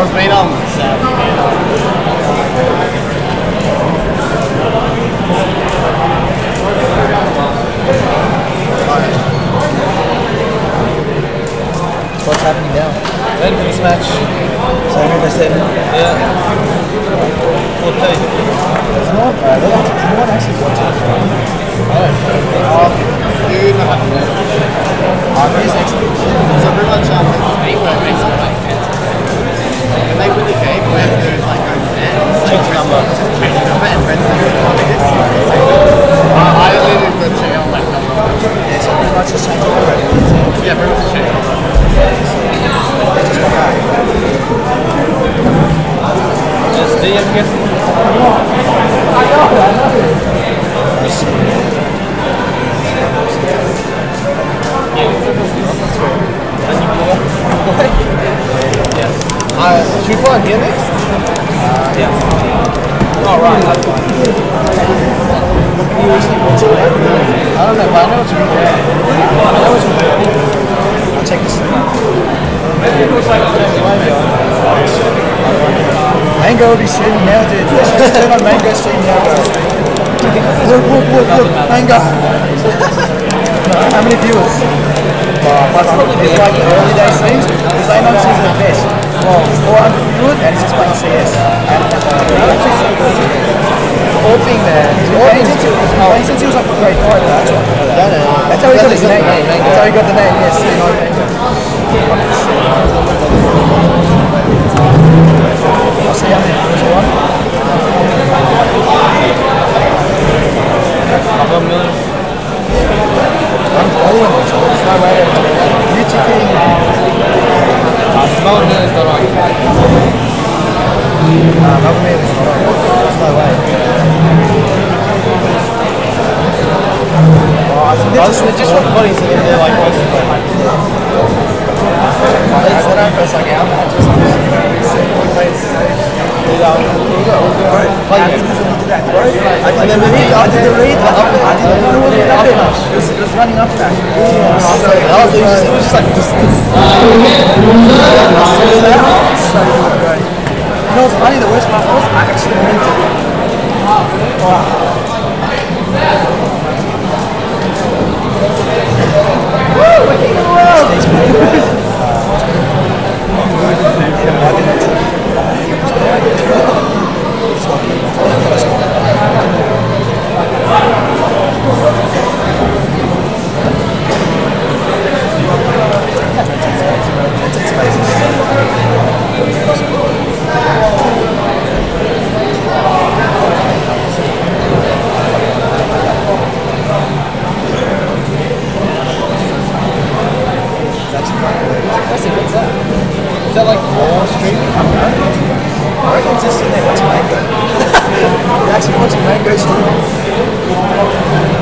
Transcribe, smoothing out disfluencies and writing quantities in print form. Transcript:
Everyone's been on. What's happening now? Ready for this match. So I heard I said, Yeah. 14. there's no one actually watching. Here's next week. So pretty much when they win the game, we have to do is like go to bed. Change number. Change number and Brent's like, I literally got to check out that number. Yeah, so pretty much just change it already. Yeah, pretty much check out. Just D, I'm guessing. Should we go on here next? Yeah. Oh, right. That's fine. I don't know, but I know what you're doing. I'll check this. Mango will be streaming now, dude. Let's just turn on Mango stream now, guys. Look, Mango. How many viewers? It's like the early day streams, because they don't seem the best. Well, 400 viewers, and he's just playing CS. All thing there. Since he was like grade 5, that's why. That's how he got his name. That's how he got the name, yes. I'll see how many viewers you want. Couple of million. I'm following it, so there's no way that you ticking. Smaller million is not right. Another man is not on. There's no way. They just want bodies in there like most of them. They don't go like our matches. And then maybe I did the read, I didn't know what it was. It was running up back. It was just like distance. You know what's funny, the worst part was I actually meant it. Woo! We're kicking around! Is that like more streaming? I reckon it's just sitting there watching Mango. You're actually watching Mango stream.